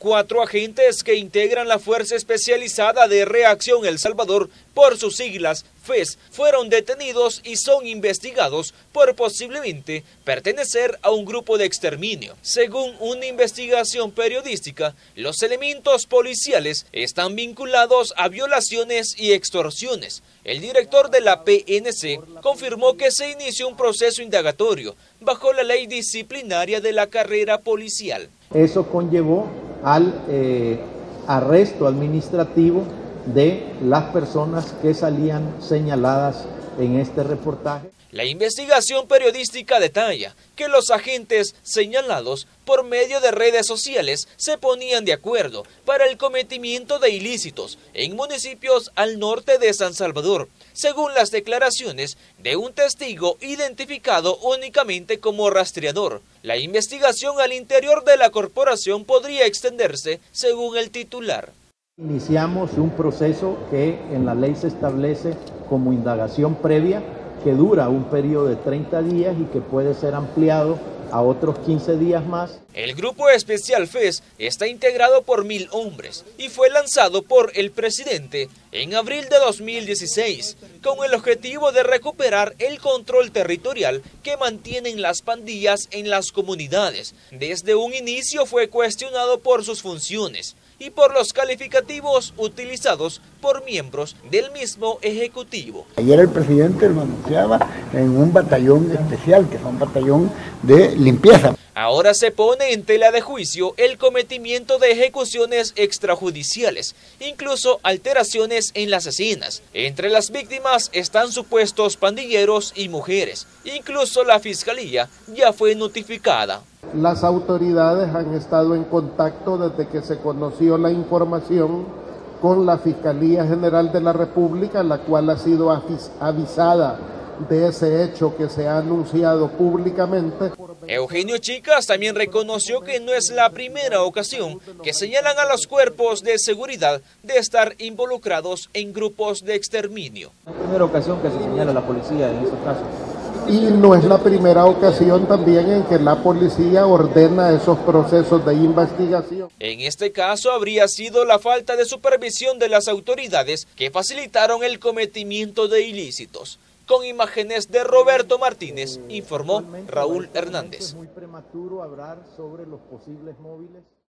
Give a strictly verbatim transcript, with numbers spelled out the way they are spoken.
cuatro agentes que integran la Fuerza Especializada de Reacción El Salvador, por sus siglas F E S, fueron detenidos y son investigados por posiblemente pertenecer a un grupo de exterminio. Según una investigación periodística, los elementos policiales están vinculados a violaciones y extorsiones. El director de la P N C confirmó que se inició un proceso indagatorio bajo la ley disciplinaria de la carrera policial. Eso conllevó al eh, arresto administrativo de las personas que salían señaladas en este reportaje. La investigación periodística detalla que los agentes señalados por medio de redes sociales se ponían de acuerdo para el cometimiento de ilícitos en municipios al norte de San Salvador, según las declaraciones de un testigo identificado únicamente como rastreador. La investigación al interior de la corporación podría extenderse, según el titular. Iniciamos un proceso que en la ley se establece como indagación previa, que dura un periodo de treinta días y que puede ser ampliado a otros quince días más. El Grupo Especial F E S está integrado por mil hombres y fue lanzado por el presidente en abril de dos mil dieciséis, con el objetivo de recuperar el control territorial que mantienen las pandillas en las comunidades. Desde un inicio fue cuestionado por sus funciones y por los calificativos utilizados por miembros del mismo ejecutivo. Ayer el presidente lo anunciaba en un batallón especial, que es un batallón de limpieza. Ahora se pone en tela de juicio el cometimiento de ejecuciones extrajudiciales, incluso alteraciones en las escenas. Entre las víctimas están supuestos pandilleros y mujeres. Incluso la fiscalía ya fue notificada. Las autoridades han estado en contacto desde que se conoció la información con la Fiscalía General de la República, la cual ha sido avisada de ese hecho que se ha anunciado públicamente. Eugenio Chicas también reconoció que no es la primera ocasión que señalan a los cuerpos de seguridad de estar involucrados en grupos de exterminio. No es la primera ocasión que se señala a la policía en esos casos. Y no es la primera ocasión también en que la policía ordena esos procesos de investigación. En este caso habría sido la falta de supervisión de las autoridades que facilitaron el cometimiento de ilícitos. Con imágenes de Roberto Martínez, informó Raúl Hernández. Es muy prematuro hablar sobre los posibles móviles.